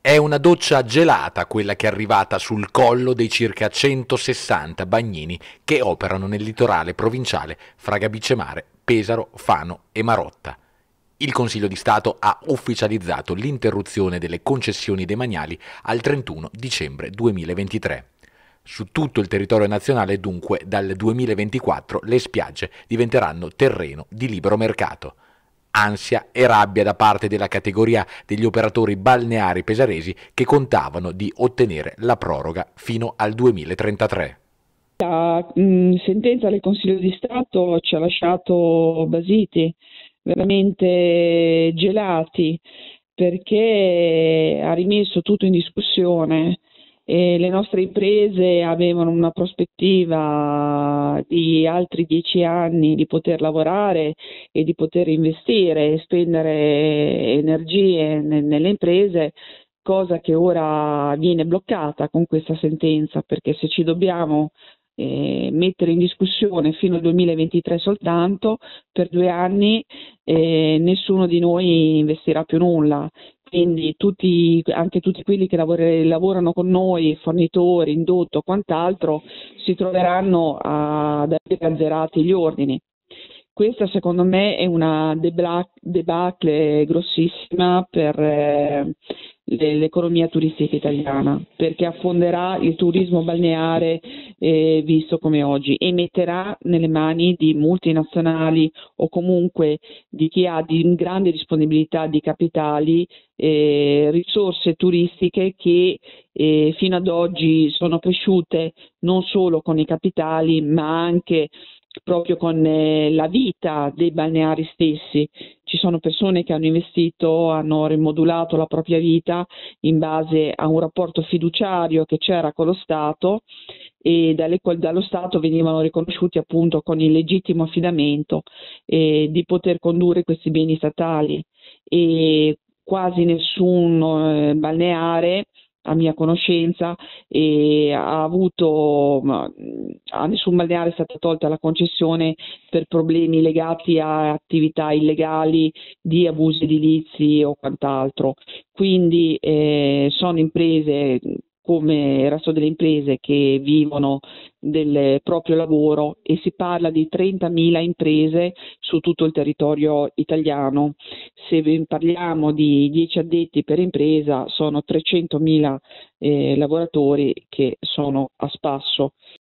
È una doccia gelata quella che è arrivata sul collo dei circa 160 bagnini che operano nel litorale provinciale fra Gabicemare, Pesaro, Fano e Marotta. Il Consiglio di Stato ha ufficializzato l'interruzione delle concessioni demaniali al 31 dicembre 2023. Su tutto il territorio nazionale, dunque, dal 2024 le spiagge diventeranno terreno di libero mercato. Ansia e rabbia da parte della categoria degli operatori balneari pesaresi che contavano di ottenere la proroga fino al 2033. La sentenza del Consiglio di Stato ci ha lasciato basiti, veramente gelati, perché ha rimesso tutto in discussione e le nostre imprese avevano una prospettiva di altri 10 anni di poter lavorare e di poter investire e spendere energie nelle imprese, cosa che ora viene bloccata con questa sentenza, perché se ci dobbiamo mettere in discussione fino al 2023 soltanto, per 2 anni nessuno di noi investirà più nulla. Quindi anche tutti quelli che lavorano con noi, fornitori, indotto, quant'altro, si troveranno ad avere azzerati gli ordini. Questa secondo me è una debacle grossissima per l'economia turistica italiana, perché affonderà il turismo balneare visto come oggi e metterà nelle mani di multinazionali o comunque di chi ha di grande disponibilità di capitali risorse turistiche che fino ad oggi sono cresciute non solo con i capitali ma anche proprio con la vita dei balneari stessi. Ci sono persone che hanno investito, hanno rimodulato la propria vita in base a un rapporto fiduciario che c'era con lo Stato e dallo Stato venivano riconosciuti appunto con il legittimo affidamento di poter condurre questi beni statali e quasi nessun balneare a mia conoscenza a nessun balneare è stata tolta la concessione per problemi legati a attività illegali di abusi edilizi o quant'altro. Quindi sono imprese come il resto delle imprese che vivono del proprio lavoro e si parla di 30.000 imprese su tutto il territorio italiano. Se parliamo di 10 addetti per impresa sono 300.000 lavoratori che sono a spasso.